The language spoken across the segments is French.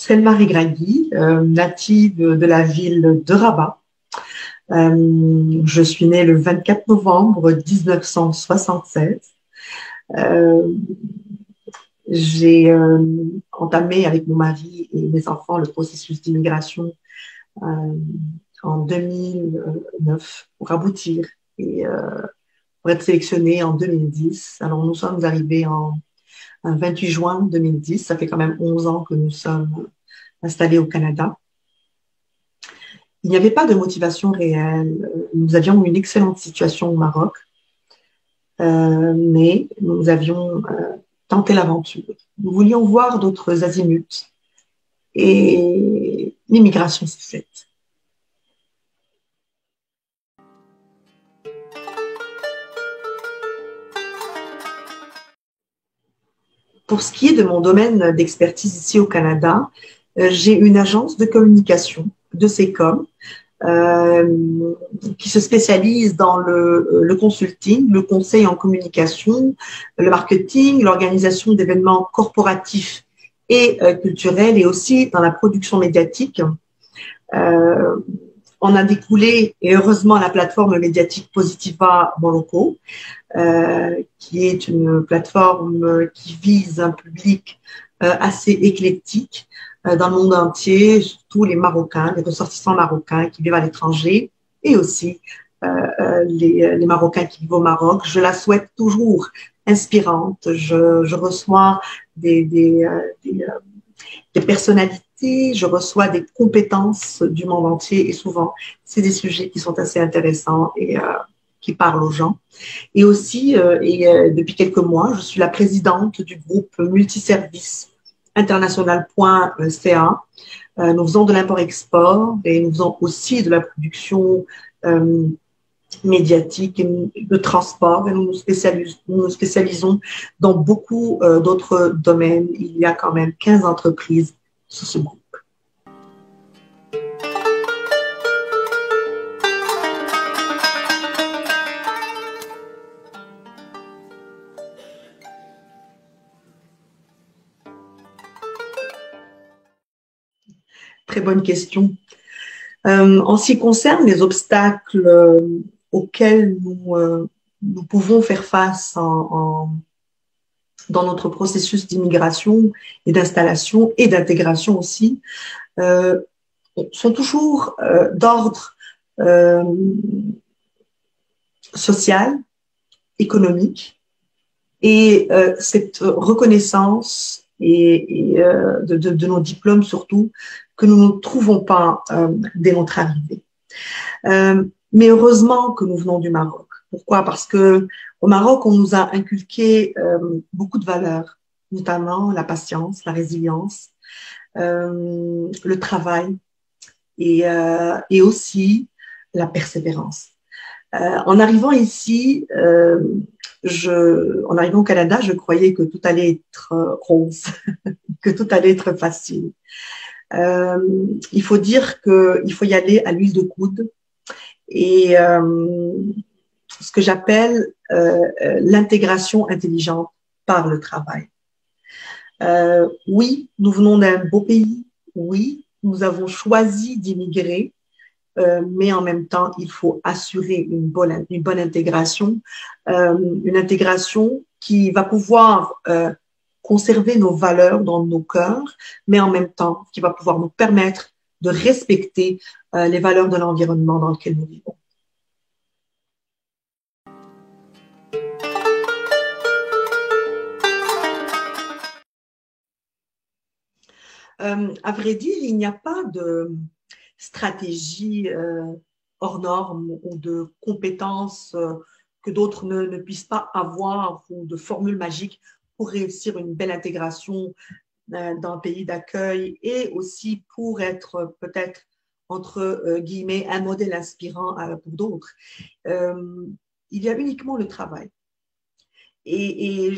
Selma Regragui, native de la ville de Rabat. Je suis née le 24 novembre 1976. Euh, j'ai entamé avec mon mari et mes enfants le processus d'immigration euh, en 2009 pour aboutir et pour être sélectionnés en 2010. Alors, nous sommes arrivés en 28 juin 2010. Ça fait quand même 11 ans que nous sommes installés au Canada. Il n'y avait pas de motivation réelle. Nous avions une excellente situation au Maroc, mais nous avions tenté l'aventure. Nous voulions voir d'autres azimuts et l'immigration s'est faite. Pour ce qui est de mon domaine d'expertise ici au Canada, j'ai une agence de communication, de CECOM, qui se spécialise dans le consulting, le conseil en communication, le marketing, l'organisation d'événements corporatifs et culturels et aussi dans la production médiatique. On a découlé, et heureusement, la plateforme médiatique Positiva Morocco, qui est une plateforme qui vise un public assez éclectique dans le monde entier, surtout les Marocains, les ressortissants marocains qui vivent à l'étranger et aussi les Marocains qui vivent au Maroc. Je la souhaite toujours inspirante. Je reçois des personnalités, je reçois des compétences du monde entier et souvent, c'est des sujets qui sont assez intéressants et qui parlent aux gens. Et aussi, depuis quelques mois, je suis la présidente du groupe multiservice international.ca. Nous faisons de l'import-export et nous faisons aussi de la production médiatique et de transport. Et nous nous spécialisons dans beaucoup d'autres domaines. Il y a quand même 15 entreprises sous ce groupe. Très bonne question. En ce qui concerne les obstacles auxquels nous pouvons faire face dans notre processus d'immigration et d'installation et d'intégration aussi, sont toujours d'ordre social, économique, et cette reconnaissance de nos diplômes surtout, que nous ne trouvons pas dès notre arrivée. Mais heureusement que nous venons du Maroc. Pourquoi? Parce que au Maroc, on nous a inculqué beaucoup de valeurs, notamment la patience, la résilience, le travail et aussi la persévérance. En arrivant ici, en arrivant au Canada, je croyais que tout allait être rose, que tout allait être facile. Il faut dire qu'il faut y aller à l'huile de coude et ce que j'appelle l'intégration intelligente par le travail. Oui, nous venons d'un beau pays. Oui, nous avons choisi d'immigrer. Mais en même temps, il faut assurer une bonne intégration, une intégration qui va pouvoir conserver nos valeurs dans nos cœurs, mais en même temps, qui va pouvoir nous permettre de respecter les valeurs de l'environnement dans lequel nous vivons. À vrai dire, il n'y a pas de stratégie hors norme ou de compétences que d'autres ne puissent pas avoir ou de formules magiques pour réussir une belle intégration dans le pays d'accueil et aussi pour être peut-être entre guillemets un modèle inspirant pour d'autres. Il y a uniquement le travail. Et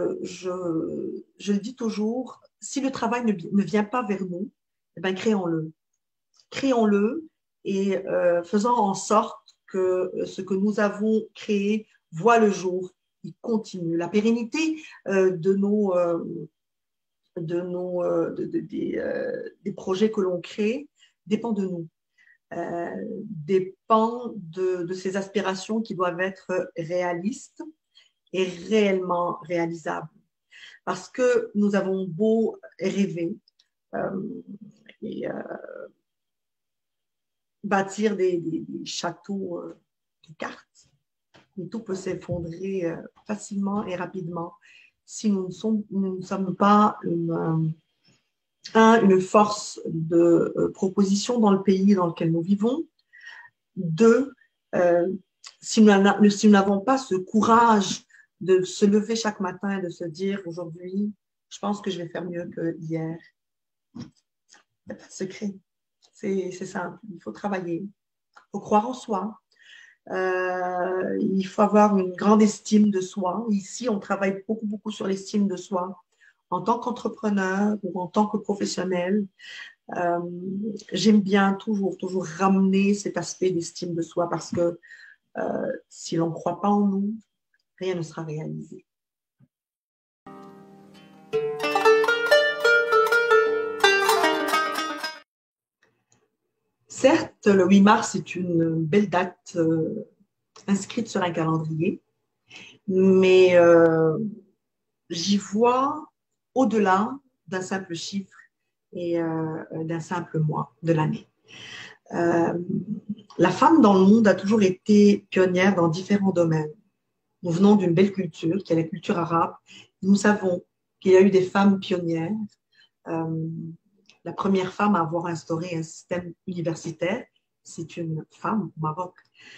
je le dis toujours, si le travail ne vient pas vers nous, eh bien, créons-le. Créons-le et faisons en sorte que ce que nous avons créé voit le jour, il continue. La pérennité de des projets que l'on crée dépend de nous, dépend de ces aspirations qui doivent être réalistes et réellement réalisables. Parce que nous avons beau rêver et bâtir des châteaux de cartes, mais tout peut s'effondrer facilement et rapidement si nous ne sommes pas une force de proposition dans le pays dans lequel nous vivons. Deux, si nous n'avons pas ce courage de se lever chaque matin et de se dire aujourd'hui, je pense que je vais faire mieux que hier. Il n'y a pas de secret. C'est simple. Il faut travailler. Il faut croire en soi. Il faut avoir une grande estime de soi. Ici, on travaille beaucoup, beaucoup sur l'estime de soi en tant qu'entrepreneur ou en tant que professionnel. J'aime bien toujours ramener cet aspect d'estime de soi parce que si l'on ne croit pas en nous, rien ne sera réalisé. Certes, le 8 mars est une belle date inscrite sur un calendrier, mais j'y vois au-delà d'un simple chiffre et d'un simple mois de l'année. La femme dans le monde a toujours été pionnière dans différents domaines. Nous venons d'une belle culture, qui est la culture arabe. Nous savons qu'il y a eu des femmes pionnières. La première femme à avoir instauré un système universitaire, c'est une femme au Maroc.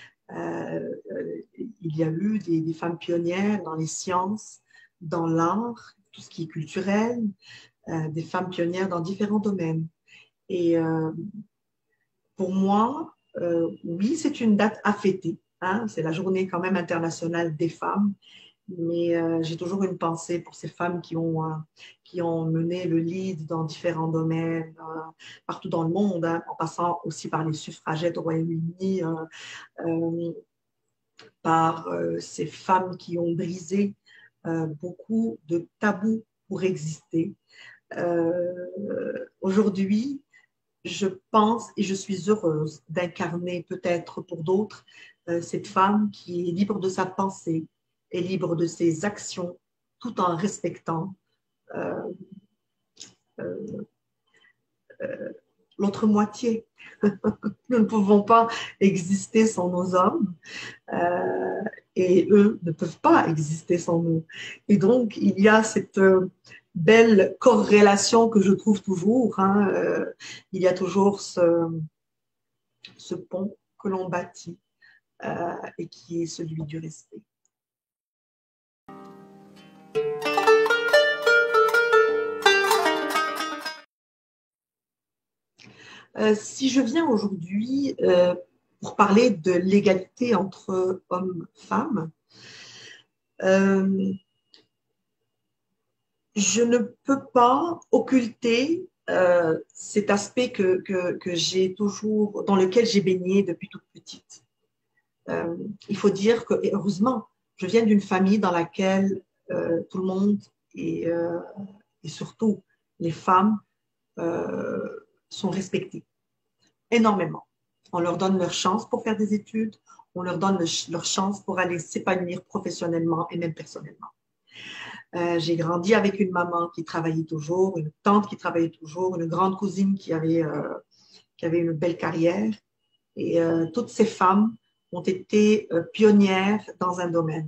Il y a eu des femmes pionnières dans les sciences, dans l'art, tout ce qui est culturel, des femmes pionnières dans différents domaines. Et pour moi, oui, c'est une date à fêter. Hein? C'est la journée quand même internationale des femmes. Mais j'ai toujours une pensée pour ces femmes qui ont mené le lead dans différents domaines, partout dans le monde, hein, en passant aussi par les suffragettes au Royaume-Uni, par ces femmes qui ont brisé beaucoup de tabous pour exister. Aujourd'hui, je pense et je suis heureuse d'incarner peut-être pour d'autres cette femme qui est libre de sa pensée, est libre de ses actions, tout en respectant l'autre moitié. Nous ne pouvons pas exister sans nos hommes et eux ne peuvent pas exister sans nous. Et donc, il y a cette belle corrélation que je trouve toujours. Hein, il y a toujours ce pont que l'on bâtit et qui est celui du respect. Si je viens aujourd'hui pour parler de l'égalité entre hommes et femmes, je ne peux pas occulter cet aspect que j'ai toujours, dans lequel j'ai baigné depuis toute petite. Il faut dire que, et heureusement, je viens d'une famille dans laquelle tout le monde et surtout les femmes sont respectées énormément. On leur donne leur chance pour faire des études, on leur donne leur chance pour aller s'épanouir professionnellement et même personnellement. J'ai grandi avec une maman qui travaillait toujours, une tante qui travaillait toujours, une grande cousine qui avait une belle carrière. Et toutes ces femmes ont été pionnières dans un domaine.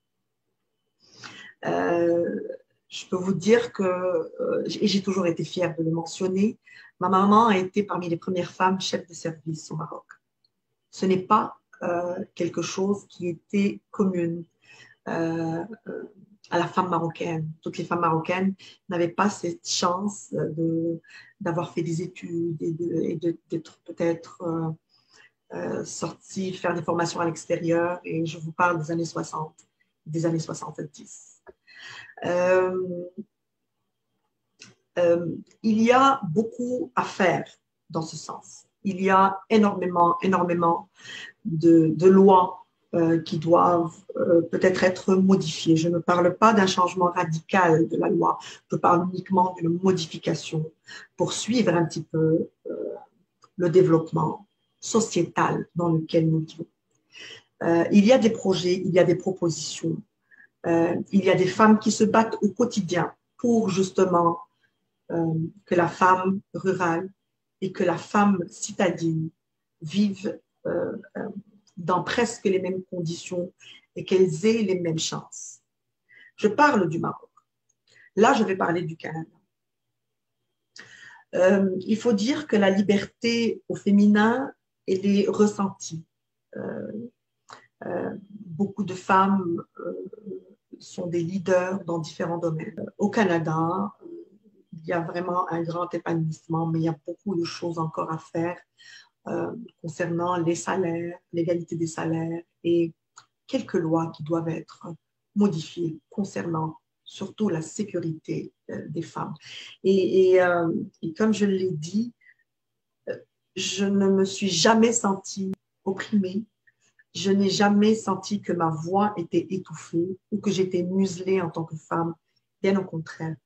Je peux vous dire que, et j'ai toujours été fière de le mentionner, ma maman a été parmi les premières femmes chefs de service au Maroc. Ce n'est pas quelque chose qui était commune à la femme marocaine. Toutes les femmes marocaines n'avaient pas cette chance d'avoir fait des études et d'être peut-être sorties, faire des formations à l'extérieur. Et je vous parle des années 60, des années 70. Il y a beaucoup à faire dans ce sens. Il y a énormément de lois qui doivent peut-être être modifiées. Je ne parle pas d'un changement radical de la loi, je parle uniquement d'une modification pour suivre un petit peu le développement sociétal dans lequel nous vivons. Il y a des projets, il y a des propositions, il y a des femmes qui se battent au quotidien pour justement que la femme rurale et que la femme citadine vivent dans presque les mêmes conditions et qu'elles aient les mêmes chances. Je parle du Maroc. Là, je vais parler du Canada. Il faut dire que la liberté au féminin, elle est ressentie. Beaucoup de femmes sont des leaders dans différents domaines. Au Canada, il y a vraiment un grand épanouissement, mais il y a beaucoup de choses encore à faire concernant les salaires, l'égalité des salaires et quelques lois qui doivent être modifiées concernant surtout la sécurité des femmes. Et comme je l'ai dit, je ne me suis jamais sentie opprimée. Je n'ai jamais senti que ma voix était étouffée ou que j'étais muselée en tant que femme. Bien au contraire.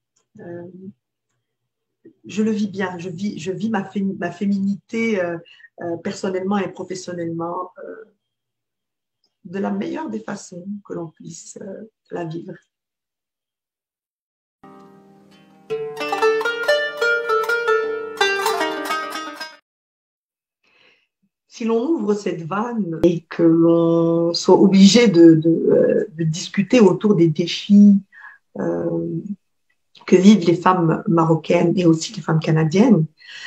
Je le vis bien. Je vis ma féminité personnellement et professionnellement de la meilleure des façons que l'on puisse la vivre. Si l'on ouvre cette vanne et que l'on soit obligé de discuter autour des défis que vivent les femmes marocaines et aussi les femmes canadiennes,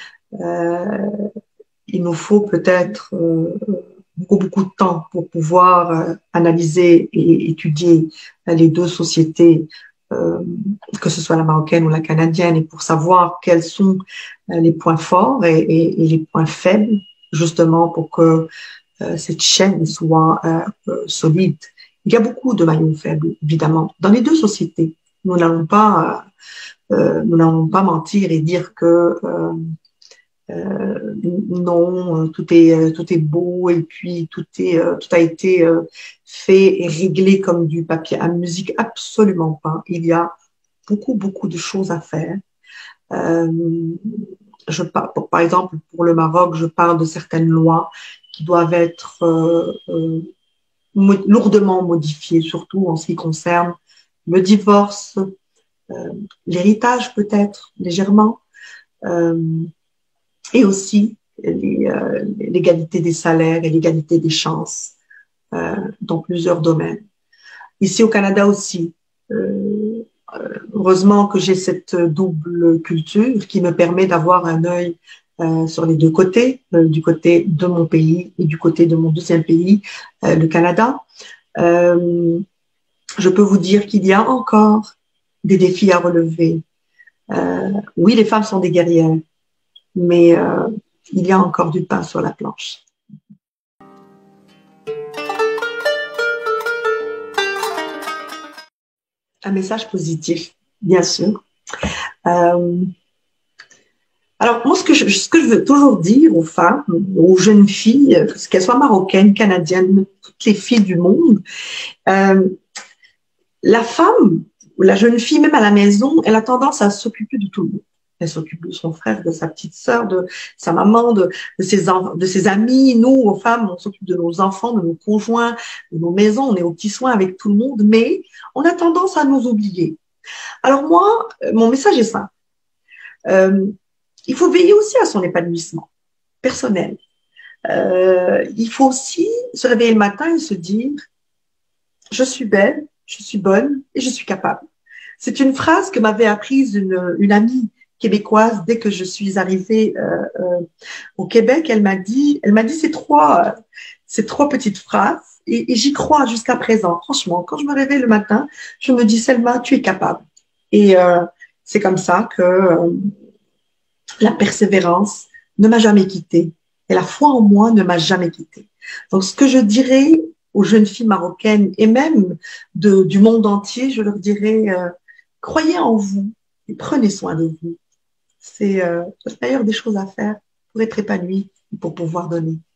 il nous faut peut-être beaucoup de temps pour pouvoir analyser et étudier les deux sociétés, que ce soit la marocaine ou la canadienne, et pour savoir quels sont les points forts et les points faibles, justement pour que cette chaîne soit solide. Il y a beaucoup de maillons faibles, évidemment, dans les deux sociétés. Nous n'allons pas mentir et dire que non, tout est beau et puis tout a été fait et réglé comme du papier à musique. Absolument pas. Il y a beaucoup de choses à faire. Par exemple, pour le Maroc, je parle de certaines lois qui doivent être lourdement modifiées, surtout en ce qui concerne le divorce, l'héritage peut-être légèrement, et aussi l'égalité des salaires et l'égalité des chances dans plusieurs domaines. Ici au Canada aussi, heureusement que j'ai cette double culture qui me permet d'avoir un œil sur les deux côtés, du côté de mon pays et du côté de mon deuxième pays, le Canada. Je peux vous dire qu'il y a encore des défis à relever. Oui, les femmes sont des guerrières, mais il y a encore du pain sur la planche. Un message positif, bien sûr. Alors, moi, ce que je veux toujours dire aux femmes, aux jeunes filles, qu'elles soient marocaines, canadiennes, toutes les filles du monde, la femme ou la jeune fille, même à la maison, elle a tendance à s'occuper de tout le monde. Elle s'occupe de son frère, de sa petite sœur, de sa maman, de ses amis. Nous, aux femmes, on s'occupe de nos enfants, de nos conjoints, de nos maisons. On est aux petits soins avec tout le monde, mais on a tendance à nous oublier. Alors moi, mon message est simple. Il faut veiller aussi à son épanouissement personnel. Il faut aussi se réveiller le matin et se dire « Je suis belle, je suis bonne et je suis capable ». C'est une phrase que m'avait apprise une amie québécoise dès que je suis arrivée au Québec. Elle m'a dit ces trois petites phrases et j'y crois jusqu'à présent. Franchement, quand je me réveille le matin, je me dis « Selma, tu es capable ». Et c'est comme ça que la persévérance ne m'a jamais quittée et la foi en moi ne m'a jamais quittée. Donc, ce que je dirais aux jeunes filles marocaines et même du monde entier, je leur dirais croyez en vous et prenez soin de vous. C'est la meilleure des choses à faire pour être épanoui et pour pouvoir donner.